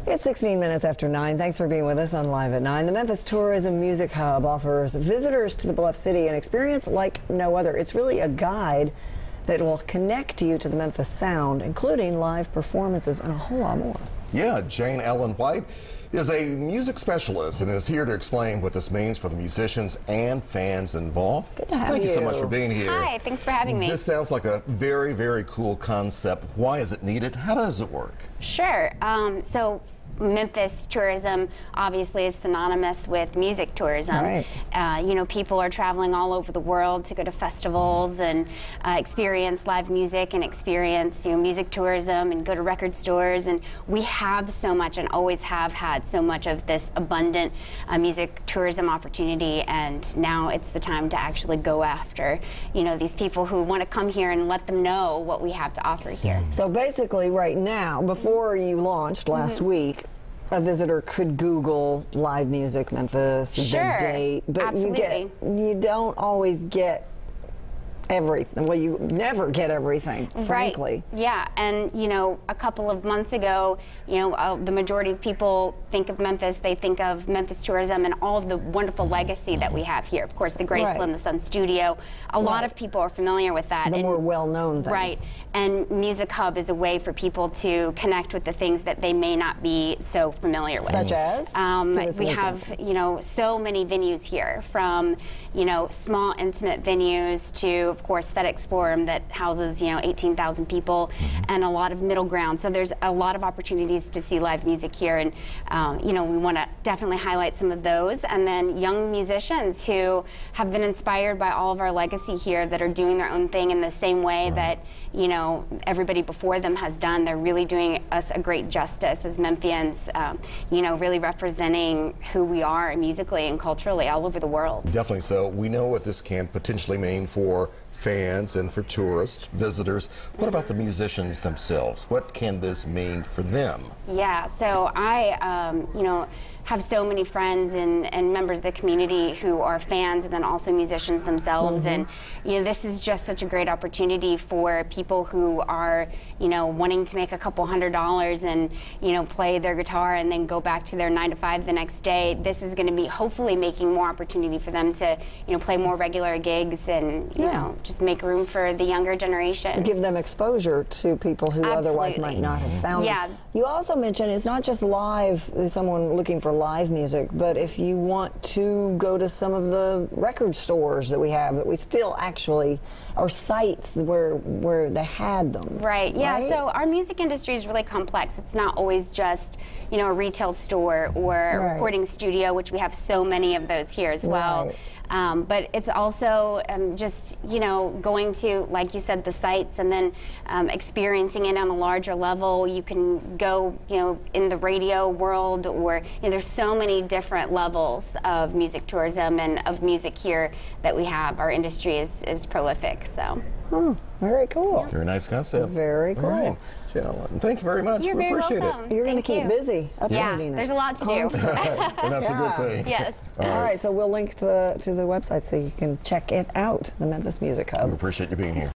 It's 16 minutes after 9. Thanks for being with us on Live at 9. The Memphis Tourism Music Hub offers visitors to the Bluff City an experience like no other. It's really a guide that will connect you to the Memphis sound, including live performances and a whole lot more. Yeah, Jayne Ellen White is a music specialist and is here to explain what this means for the musicians and fans involved. Good to have Thank you so much for being here. Hi, thanks for having me. This sounds like a very, very cool concept. Why is it needed? How does it work? Sure. So Memphis tourism obviously is synonymous with music tourism. Right. You know, people are traveling all over the world to go to festivals and experience live music and experience, music tourism and go to record stores. And we have so much and always have had so much of this abundant music tourism opportunity. And now it's the time to actually go after, these people who want to come here and let them know what we have to offer here. So basically right now, before you launched last week, a visitor could Google live music Memphis, Sure, the date, but absolutely. you don't always get everything. Well, you never get everything, frankly. Right. Yeah, and a couple of months ago, the majority of people think of Memphis, they think of Memphis tourism and all of the wonderful legacy that we have here. Of course, the Graceland, the Sun Studio. A lot of people are familiar with that. The more well-known things. Right, and Music Hub is a way for people to connect with the things that they may not be so familiar with. Such as? We have, so many venues here, from, small intimate venues to, of course, FedEx Forum that houses, 18,000 people, and a lot of middle ground. So there's a lot of opportunities to see live music here, and we want to definitely highlight some of those. And then young musicians who have been inspired by all of our legacy here, that are doing their own thing in the same way that everybody before them has done. They're really doing us a great justice as Memphians, really representing who we are musically and culturally all over the world. Definitely so. We know what this can potentially mean for fans and for tourists, visitors. What about the musicians themselves? What can this mean for them? Yeah, so I, have so many friends and members of the community who are fans and then also musicians themselves. And, this is just such a great opportunity for people who are, wanting to make a couple $100 and, play their guitar and then go back to their 9 to 5 the next day. This is going to be hopefully making more opportunity for them to, play more regular gigs and, just make room for the younger generation. Give them exposure to people who otherwise might not have found them. You also mentioned it's not just live, someone looking for live music, but if you want to go to some of the record stores that we have, that we still actually, or sites where they had them. Right, yeah, so our music industry is really complex. It's not always just, a retail store or a recording studio, which we have so many of those here as well. But it's also just, going to, like you said, the sites, and then experiencing it on a larger level. You can go, in the radio world, or there's so many different levels of music tourism and of music here that we have. Our industry is prolific, so. Very cool. Very nice concept. Very cool. All right. Jayne Ellen, thank you very much. You're we very appreciate welcome. it. You're going to keep busy updating it. There's a lot to do. And that's a good thing. Yes. All right, so we'll link to the website so you can check it out, the Memphis Music Hub. We appreciate you being here.